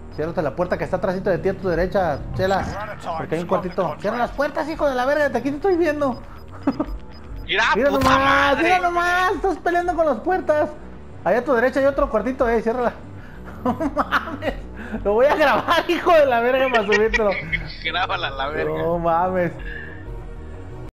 Ciérrate la puerta que está atrásito de ti a tu derecha, Chela. Porque hay un cuartito. Cierra las puertas, hijo de la verga, de aquí te estoy viendo. Mira, Mira puta nomás, madre. mira nomás, estás peleando con las puertas. Allá a tu derecha hay otro cuartito, ciérrala. No mames, lo voy a grabar, hijo de la verga, para subírtelo. Grábala a la verga. No mames.